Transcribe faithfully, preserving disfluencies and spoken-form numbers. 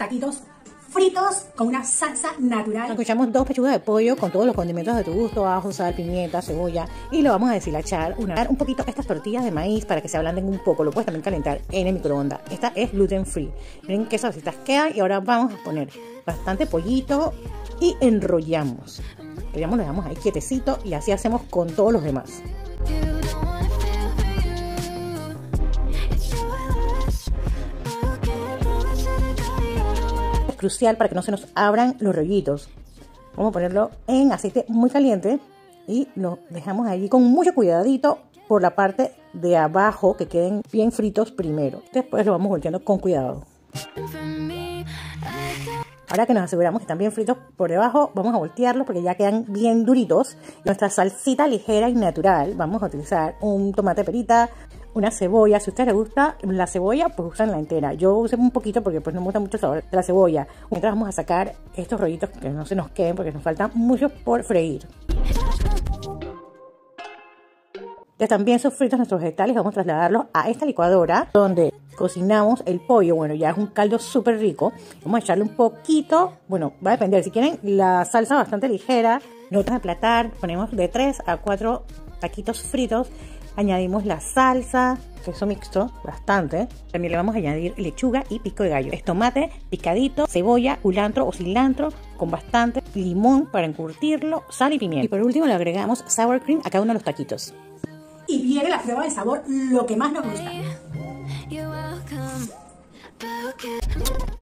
taquitos fritos con una salsa natural. Escuchamos dos pechugas de pollo con todos los condimentos de tu gusto, ajo, sal, pimienta, cebolla, y lo vamos a deshilachar, una, un poquito estas tortillas de maíz para que se ablanden un poco. Lo puedes también calentar en el microondas. Esta es gluten free. Miren qué suavecitas quedan, y ahora vamos a poner bastante pollito y enrollamos. Enrollamos, lo dejamos ahí quietecito, y así hacemos con todos los demás. Crucial para que no se nos abran los rollitos. Vamos a ponerlo en aceite muy caliente y lo dejamos allí con mucho cuidadito por la parte de abajo, que queden bien fritos primero. Después lo vamos volteando con cuidado. Ahora que nos aseguramos que están bien fritos por debajo, vamos a voltearlos porque ya quedan bien duritos. Nuestra salsita ligera y natural, vamos a utilizar un tomate perita, una cebolla. Si a ustedes les gusta la cebolla, pues usan la entera. Yo usé un poquito porque pues no me gusta mucho el sabor de la cebolla. Mientras vamos a sacar estos rollitos que no se nos queden porque nos faltan muchos por freír. Ya están bien sofritos nuestros vegetales. Vamos a trasladarlos a esta licuadora donde cocinamos el pollo. Bueno, ya es un caldo súper rico. Vamos a echarle un poquito, bueno, va a depender. Si quieren la salsa bastante ligera, no van a aplatar. Ponemos de tres a cuatro taquitos fritos. Añadimos la salsa, queso mixto, bastante. También le vamos a añadir lechuga y pico de gallo. Es tomate picadito, cebolla, culantro o cilantro con bastante limón para encurtirlo, sal y pimienta. Y por último le agregamos sour cream a cada uno de los taquitos. Y viene la prueba de sabor, lo que más nos gusta.